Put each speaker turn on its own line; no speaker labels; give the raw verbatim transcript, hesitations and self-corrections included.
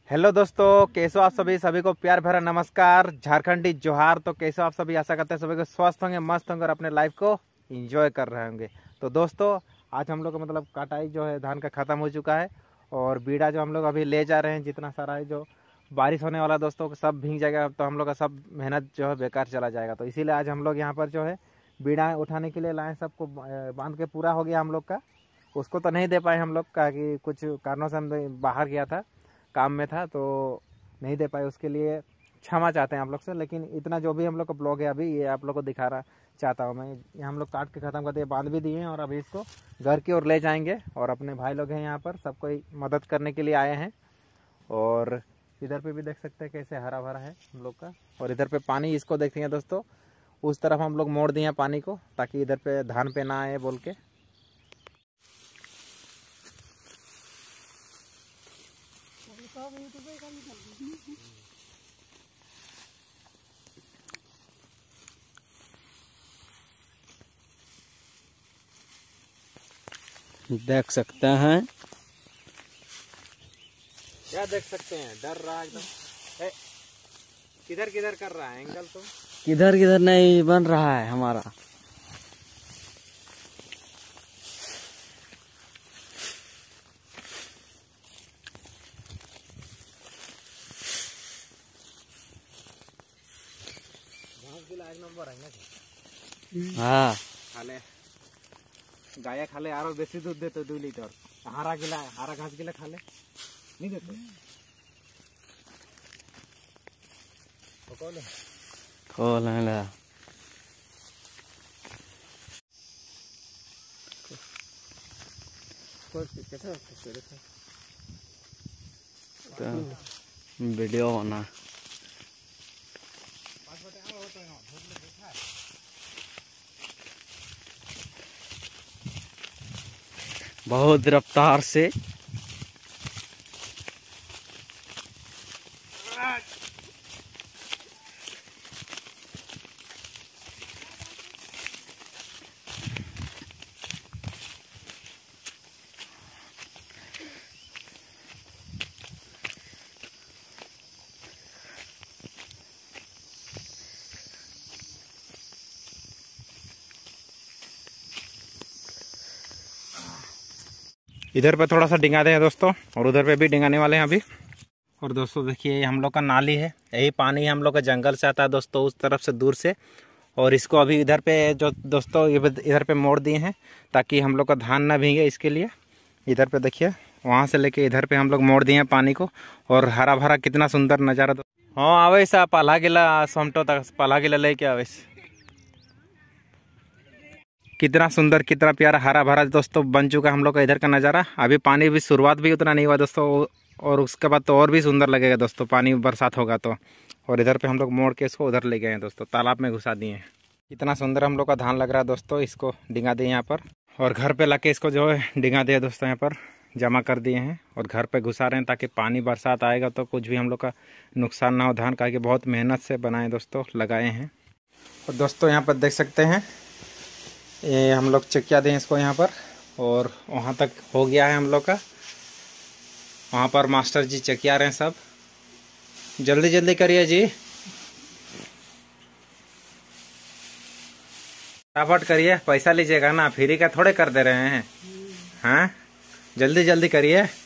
Hello दोस्तों, कैसे हो आप सभी सभी को प्यार भरा नमस्कार, झारखंडी जोहार। तो कैसे हो आप सभी, आशा करते हैं सभी को स्वस्थ होंगे, मस्त होंगे और अपने लाइफ को एंजॉय कर रहे होंगे। तो दोस्तों आज हम लोग का मतलब कटाई जो है धान का ख़त्म हो चुका है और बीड़ा जो हम लोग अभी ले जा रहे हैं, जितना सारा है जो बारिश होने वाला दोस्तों सब भीग जाएगा, तो हम लोग का सब मेहनत जो है बेकार चला जाएगा। तो इसीलिए आज हम लोग यहाँ पर जो है बीड़ा उठाने के लिए लाए, सबको बांध के पूरा हो गया हम लोग का। उसको तो नहीं दे पाए हम लोग का, कि कुछ कारणों से हम बाहर गया था, काम में था, तो नहीं दे पाए। उसके लिए क्षमा चाहते हैं आप लोग से। लेकिन इतना जो भी हम लोग का ब्लॉग है अभी ये आप लोग को दिखा रहा चाहता हूँ मैं। ये हम लोग काट के ख़त्म कर दिए, बांध भी दिए हैं और अभी इसको घर की ओर ले जाएंगे। और अपने भाई लोग हैं यहाँ पर, सबको मदद करने के लिए आए हैं। और इधर पे भी देख सकते हैं कैसे हरा भरा है हम लोग का। और इधर पे पानी इसको देखेंगे दोस्तों, उस तरफ हम लोग मोड़ दिए हैं पानी को, ताकि इधर पे धान पे ना आए बोल के।
देख सकते हैं,
क्या देख सकते हैं, डर रहा एकदम। किधर किधर कर रहा है एंगल, तो
किधर किधर नहीं बन रहा है हमारा।
एक नंबर है।
हाँ
खाले गाय खाले आरो बेसी दूध देते दो लीटर। हरा गिला हरा घास गिला खाले नहीं देते। खोल
खोल है तो वीडियो बना। बहुत रफ्तार से
इधर पे थोड़ा सा डिंगाते हैं दोस्तों, और उधर पे भी डिंगाने वाले हैं अभी। और दोस्तों देखिए हम लोग का नाली है, यही पानी हम लोग का जंगल से आता है दोस्तों, उस तरफ से दूर से। और इसको अभी इधर पे जो दोस्तों इधर पे मोड़ दिए हैं, ताकि हम लोग का धान ना भीगे, इसके लिए। इधर पे देखिए, वहाँ से लेके इधर पे हम लोग मोड़ दिए हैं पानी को। और हरा भरा कितना सुंदर नज़ारा। हाँ आवे सा पाला गिला सोमटो तक पाला गिला लेके आवे, कितना सुंदर कितना प्यारा हरा भरा दोस्तों बन चुका हम लोग का इधर का नज़ारा। अभी पानी भी शुरुआत भी उतना नहीं हुआ दोस्तों, और उसके बाद तो और भी सुंदर लगेगा दोस्तों, पानी बरसात होगा तो। और इधर पे हम लोग मोड़ के इसको उधर ले गए हैं दोस्तों, तालाब में घुसा दिए हैं। कितना सुंदर हम लोग का धान लग रहा है दोस्तों। इसको डिंगा दिए यहाँ पर, और घर पे ला के इसको जो है डिंगा दिए दोस्तों, यहाँ पर जमा कर दिए हैं और घर पे घुसा रहे हैं, ताकि पानी बरसात आएगा तो कुछ भी हम लोग का नुकसान ना हो धान का। कि बहुत मेहनत से बनाए दोस्तों, लगाए हैं। और दोस्तों यहाँ पर देख सकते हैं, ये हम लोग चेकिया दें इसको यहाँ पर, और वहाँ तक हो गया है हम लोग का। वहाँ पर मास्टर जी चेकिया रहे हैं सब। जल्दी जल्दी करिए जी, फटाफट करिए, पैसा लीजिएगा ना, फ्री का थोड़े कर दे रहे हैं। हाँ जल्दी जल्दी करिए।